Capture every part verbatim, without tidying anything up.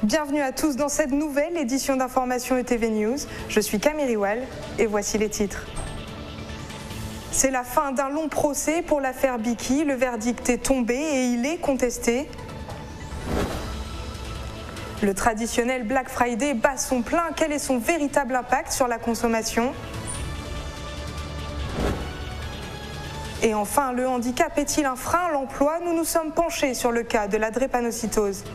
Bienvenue à tous dans cette nouvelle édition d'Information E T V News. Je suis Camille Riwal et voici les titres. C'est la fin d'un long procès pour l'affaire Biki. Le verdict est tombé et il est contesté. Le traditionnel Black Friday bat son plein. Quel est son véritable impact sur la consommation ? Et enfin, le handicap est-il un frein à l'emploi ? Nous nous sommes penchés sur le cas de la drépanocytose.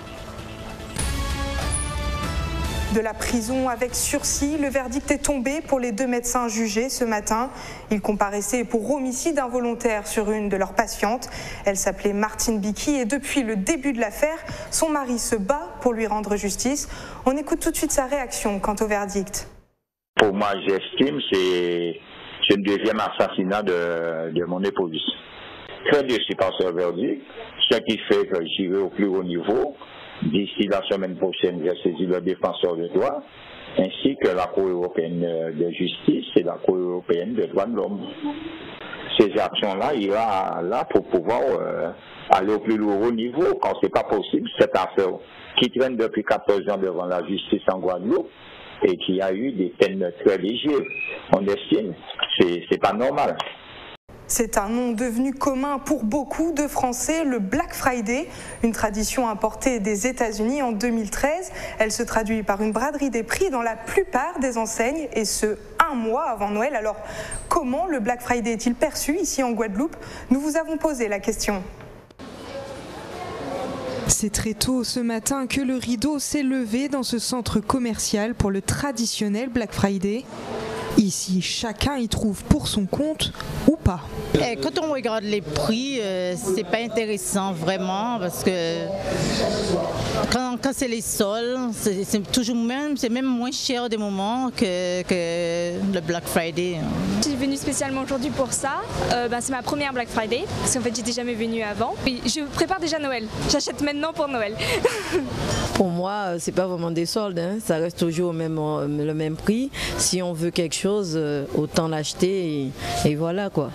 De la prison avec sursis, le verdict est tombé pour les deux médecins jugés ce matin. Ils comparaissaient pour homicide involontaire sur une de leurs patientes. Elle s'appelait Martine Biki et depuis le début de l'affaire, son mari se bat pour lui rendre justice. On écoute tout de suite sa réaction quant au verdict. Pour moi, j'estime que c'est le deuxième assassinat de, de mon épouse. Très déçu par ce verdict, ce qui fait que j'irai au plus haut niveau. D'ici la semaine prochaine, j'ai saisi le défenseur des droits, ainsi que la Cour européenne de justice et la Cour européenne des droits de l'homme. Ces actions-là iront là pour pouvoir euh, aller au plus haut niveau, quand c'est pas possible, cette affaire qui traîne depuis quatorze ans devant la justice en Guadeloupe et qui a eu des peines très légères. On estime, c'est, c'est pas normal. C'est un nom devenu commun pour beaucoup de Français, le Black Friday, une tradition importée des États-Unis en deux mille treize. Elle se traduit par une braderie des prix dans la plupart des enseignes et ce, un mois avant Noël. Alors, comment le Black Friday est-il perçu ici en Guadeloupe ? Nous vous avons posé la question. C'est très tôt ce matin que le rideau s'est levé dans ce centre commercial pour le traditionnel Black Friday. Ici, chacun y trouve pour son compte ou pas. Et quand on regarde les prix, euh, c'est pas intéressant vraiment parce que quand, quand c'est les soldes, c'est, c'est toujours même, c'est même moins cher des moments que, que le Black Friday. Je suis venue spécialement aujourd'hui pour ça. Euh, ben, c'est ma première Black Friday parce qu'en fait j'étais jamais venue avant. Et je prépare déjà Noël. J'achète maintenant pour Noël. Pour moi, c'est pas vraiment des soldes, hein. Ça reste toujours au même, le même prix. Si on veut quelque chose, autant l'acheter et, et voilà quoi.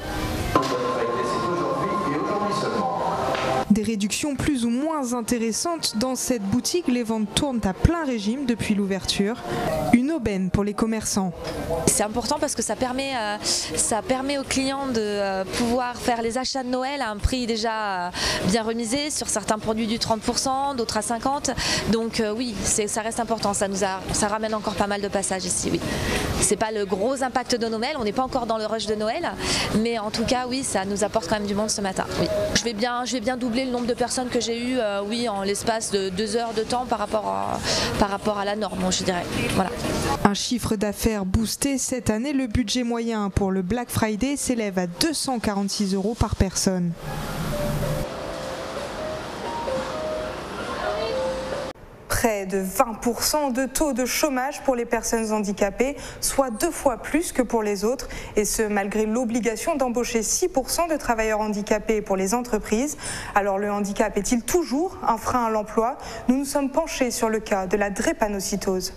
Des réductions plus ou moins intéressantes dans cette boutique, les ventes tournent à plein régime depuis l'ouverture. Une aubaine pour les commerçants. C'est important parce que ça permet, euh, ça permet aux clients de euh, pouvoir faire les achats de Noël à un prix déjà euh, bien remisé, sur certains produits du trente pour cent, d'autres à cinquante pour cent. Donc euh, oui, c'est, ça reste important, ça, nous a, ça ramène encore pas mal de passages ici. Oui. C'est pas le gros impact de Noël, on n'est pas encore dans le rush de Noël, mais en tout cas oui, ça nous apporte quand même du monde ce matin. Oui. Je vais bien, je vais bien doubler le nombre de personnes que j'ai eu, euh, oui, en l'espace de deux heures de temps par rapport à, par rapport à la norme, je dirais. Voilà. Un chiffre d'affaires boosté cette année, le budget moyen pour le Black Friday s'élève à deux cent quarante-six euros par personne. Près de vingt pour cent de taux de chômage pour les personnes handicapées, soit deux fois plus que pour les autres, et ce malgré l'obligation d'embaucher six pour cent de travailleurs handicapés pour les entreprises. Alors le handicap est-il toujours un frein à l'emploi ? Nous nous sommes penchés sur le cas de la drépanocytose.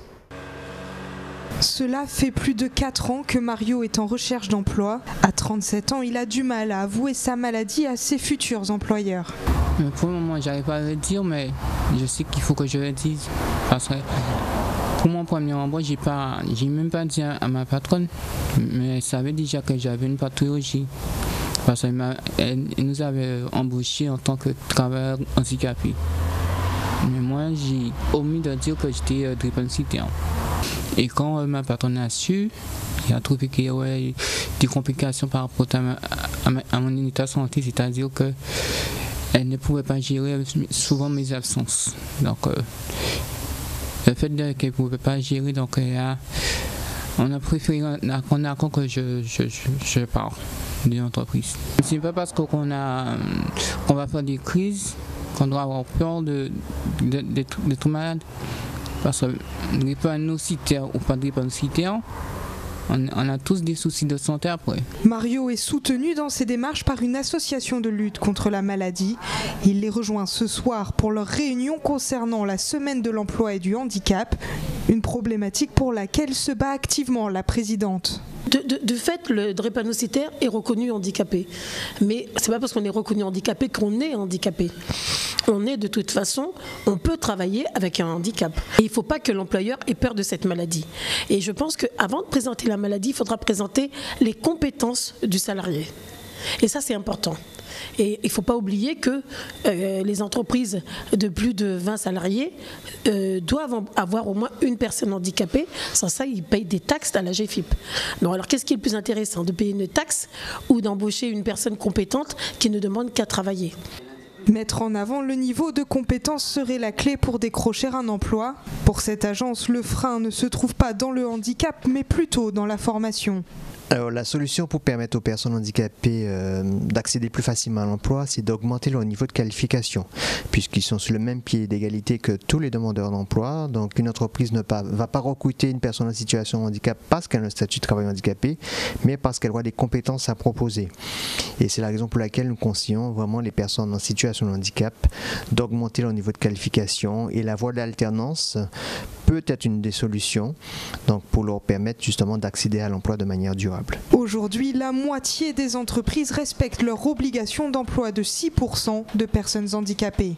Cela fait plus de quatre ans que Mario est en recherche d'emploi. À trente-sept ans, il a du mal à avouer sa maladie à ses futurs employeurs. Pour le moment, j'arrive pas à le dire, mais je sais qu'il faut que je le dise. Parce que pour mon premier emploi, j'ai pas, j'ai même pas dit à ma patronne, mais elle savait déjà que j'avais une pathologie. Parce qu'elle elle nous avait embauchés en tant que travailleur handicapé. Mais moi, j'ai omis de dire que j'étais euh, drépanocytaire. Et quand euh, ma patronne a su, il a trouvé qu'il y avait des complications par rapport à, ma, à, ma, à mon état de santé, c'est-à-dire que elle ne pouvait pas gérer souvent mes absences. Donc, euh, le fait qu'elle ne pouvait pas gérer, donc elle a, on a préféré qu'on a que je, je, je, je pars de l'entreprise. Ce n'est pas parce qu'on a, qu'on va faire des crises qu'on doit avoir peur de, de, de, d'être malade. Parce que drépanocytaire ou pas drépanocytaire, on, on a tous des soucis de santé après. Mario est soutenu dans ses démarches par une association de lutte contre la maladie. Il les rejoint ce soir pour leur réunion concernant la semaine de l'emploi et du handicap, une problématique pour laquelle se bat activement la présidente. De, de, de fait, le drépanocytaire est reconnu handicapé. Mais ce n'est pas parce qu'on est reconnu handicapé qu'on est handicapé. on est de toute façon, on peut travailler avec un handicap. Et il ne faut pas que l'employeur ait peur de cette maladie. Et je pense qu'avant de présenter la maladie, il faudra présenter les compétences du salarié. Et ça, c'est important. Et il ne faut pas oublier que euh, les entreprises de plus de vingt salariés euh, doivent avoir au moins une personne handicapée. Sans ça, ils payent des taxes à la G F I P. Donc, alors, qu'est-ce qui est le plus intéressant, de payer une taxe ou d'embaucher une personne compétente qui ne demande qu'à travailler? Mettre en avant le niveau de compétence serait la clé pour décrocher un emploi. Pour cette agence, le frein ne se trouve pas dans le handicap, mais plutôt dans la formation. Alors, la solution pour permettre aux personnes handicapées euh, d'accéder plus facilement à l'emploi, c'est d'augmenter leur niveau de qualification, puisqu'ils sont sur le même pied d'égalité que tous les demandeurs d'emploi. Donc, une entreprise ne pas, va pas recruter une personne en situation de handicap parce qu'elle a un statut de travailleur handicapé, mais parce qu'elle a des compétences à proposer. Et c'est la raison pour laquelle nous conseillons vraiment les personnes en situation de handicap d'augmenter leur niveau de qualification, et la voie d'alternance peut être une des solutions, donc pour leur permettre justement d'accéder à l'emploi de manière durable. Aujourd'hui, la moitié des entreprises respectent leur obligation d'emploi de six pour cent de personnes handicapées.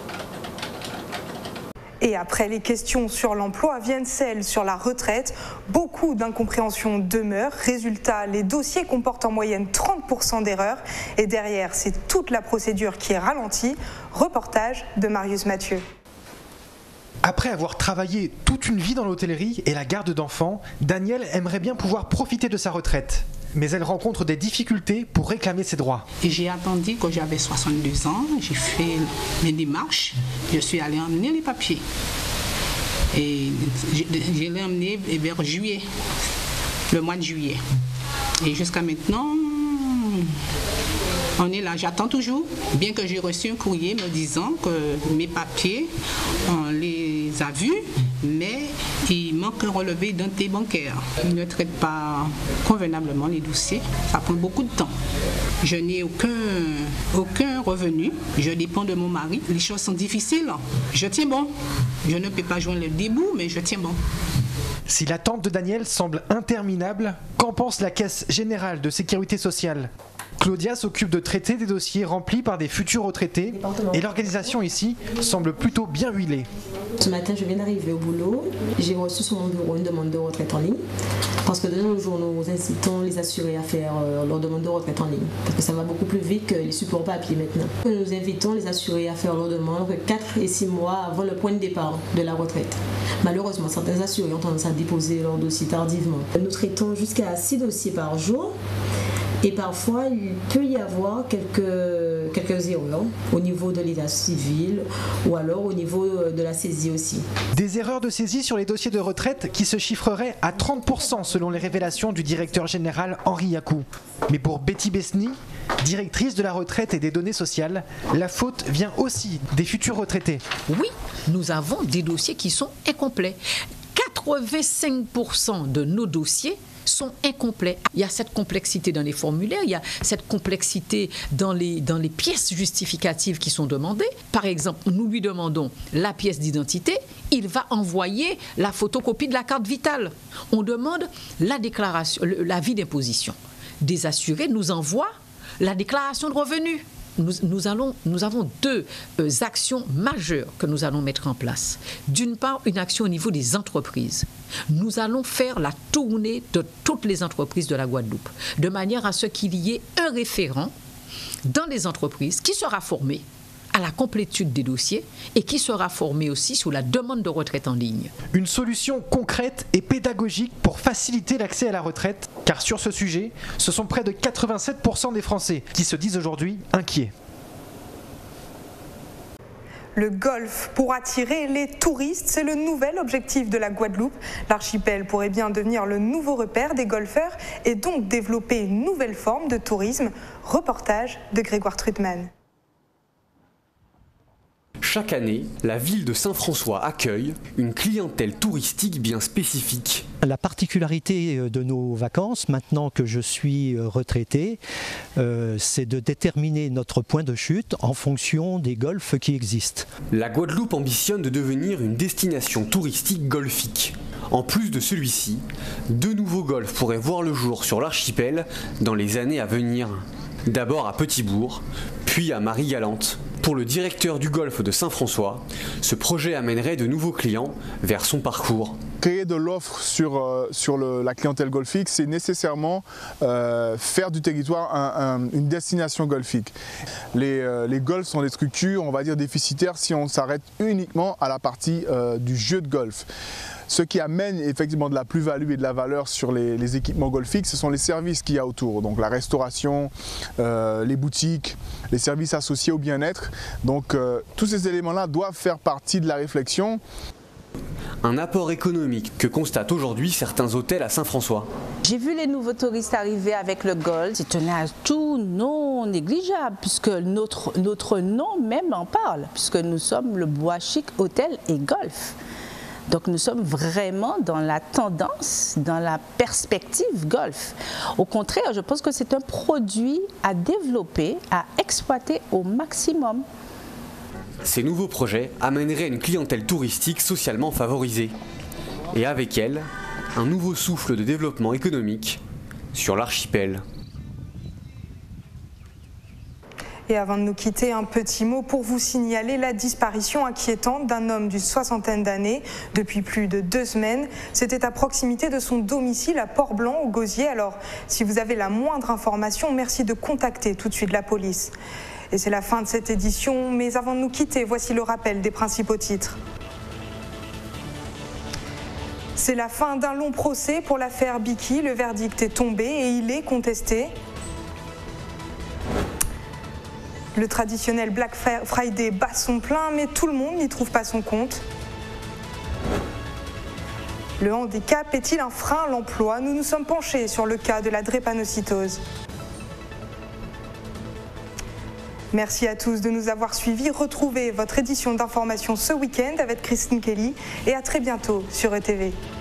Et après les questions sur l'emploi viennent celles sur la retraite. Beaucoup d'incompréhensions demeurent. Résultat, les dossiers comportent en moyenne trente pour cent d'erreurs. Et derrière, c'est toute la procédure qui est ralentie. Reportage de Marius Mathieu. Après avoir travaillé toute une vie dans l'hôtellerie et la garde d'enfants, Danielle aimerait bien pouvoir profiter de sa retraite. Mais elle rencontre des difficultés pour réclamer ses droits. J'ai attendu que j'avais soixante-deux ans, j'ai fait mes démarches, je suis allée emmener les papiers. Et je l'ai emmené vers juillet, le mois de juillet. Et jusqu'à maintenant, on est là, j'attends toujours, bien que j'ai reçu un courrier me disant que mes papiers, on les a vus, mais il manque un relevé d'identité bancaire. Ils ne traitent pas convenablement les dossiers, ça prend beaucoup de temps. Je n'ai aucun, aucun revenu, je dépends de mon mari. Les choses sont difficiles, je tiens bon. Je ne peux pas joindre le debout, mais je tiens bon. Si l'attente de Danielle semble interminable, qu'en pense la Caisse générale de sécurité sociale ? Claudia s'occupe de traiter des dossiers remplis par des futurs retraités et l'organisation ici semble plutôt bien huilée. Ce matin, je viens d'arriver au boulot. J'ai reçu sur mon bureau une demande de retraite en ligne parce que de nos jours, nous incitons les assurés à faire leur demande de retraite en ligne parce que ça va beaucoup plus vite que les supports papier maintenant. Nous invitons les assurés à faire leur demande quatre et six mois avant le point de départ de la retraite. Malheureusement, certains assurés ont tendance à déposer leur dossier tardivement. Nous traitons jusqu'à six dossiers par jour. Et parfois, il peut y avoir quelques, quelques erreurs au niveau de l'état civil ou alors au niveau de la saisie aussi. Des erreurs de saisie sur les dossiers de retraite qui se chiffreraient à trente pour cent selon les révélations du directeur général Henri Yacou. Mais pour Betty Besny, directrice de la retraite et des données sociales, la faute vient aussi des futurs retraités. Oui, nous avons des dossiers qui sont incomplets. quatre-vingt-cinq pour cent de nos dossiers sont incomplets. Il y a cette complexité dans les formulaires, il y a cette complexité dans les, dans les pièces justificatives qui sont demandées. Par exemple, nous lui demandons la pièce d'identité, il va envoyer la photocopie de la carte vitale. On demande la déclaration, l'avis d'imposition. Des assurés nous envoient la déclaration de revenus. Nous, nous, allons, nous avons deux euh, actions majeures que nous allons mettre en place. D'une part, une action au niveau des entreprises. Nous allons faire la tournée de toutes les entreprises de la Guadeloupe, de manière à ce qu'il y ait un référent dans les entreprises qui sera formé à la complétude des dossiers et qui sera formé aussi sur la demande de retraite en ligne. Une solution concrète et pédagogique pour faciliter l'accès à la retraite, car sur ce sujet, ce sont près de quatre-vingt-sept pour cent des Français qui se disent aujourd'hui inquiets. Le golf pour attirer les touristes, c'est le nouvel objectif de la Guadeloupe. L'archipel pourrait bien devenir le nouveau repère des golfeurs et donc développer une nouvelle forme de tourisme. Reportage de Grégoire Trutman. Chaque année, la ville de Saint-François accueille une clientèle touristique bien spécifique. La particularité de nos vacances, maintenant que je suis retraité, euh, c'est de déterminer notre point de chute en fonction des golfs qui existent. La Guadeloupe ambitionne de devenir une destination touristique golfique. En plus de celui-ci, deux nouveaux golfs pourraient voir le jour sur l'archipel dans les années à venir. D'abord à Petit-Bourg, puis à Marie-Galante. Pour le directeur du golf de Saint-François, ce projet amènerait de nouveaux clients vers son parcours. Créer de l'offre sur, euh, sur le, la clientèle golfique, c'est nécessairement euh, faire du territoire un, un, une destination golfique. Les, euh, les golfs sont des structures, on va dire, déficitaires si on s'arrête uniquement à la partie euh, du jeu de golf. Ce qui amène effectivement de la plus-value et de la valeur sur les, les équipements golfiques, ce sont les services qu'il y a autour. Donc la restauration, euh, les boutiques, les services associés au bien-être. Donc euh, tous ces éléments-là doivent faire partie de la réflexion. Un apport économique que constatent aujourd'hui certains hôtels à Saint-François. J'ai vu les nouveaux touristes arriver avec le golf. C'est un atout non négligeable puisque notre, notre nom même en parle, puisque nous sommes le Bois Chic Hôtel et Golf. Donc nous sommes vraiment dans la tendance, dans la perspective golf. Au contraire, je pense que c'est un produit à développer, à exploiter au maximum. Ces nouveaux projets amèneraient une clientèle touristique socialement favorisée. Et avec elle, un nouveau souffle de développement économique sur l'archipel. Et avant de nous quitter, un petit mot pour vous signaler la disparition inquiétante d'un homme d'une soixantaine d'années depuis plus de deux semaines. C'était à proximité de son domicile à Port-Blanc, au Gosier. Alors, si vous avez la moindre information, merci de contacter tout de suite la police. Et c'est la fin de cette édition, mais avant de nous quitter, voici le rappel des principaux titres. C'est la fin d'un long procès pour l'affaire Biki. Le verdict est tombé et il est contesté. Le traditionnel Black Friday bat son plein, mais tout le monde n'y trouve pas son compte. Le handicap est-il un frein à l'emploi? Nous nous sommes penchés sur le cas de la drépanocytose. Merci à tous de nous avoir suivis. Retrouvez votre édition d'information ce week-end avec Christine Kelly et à très bientôt sur E T V.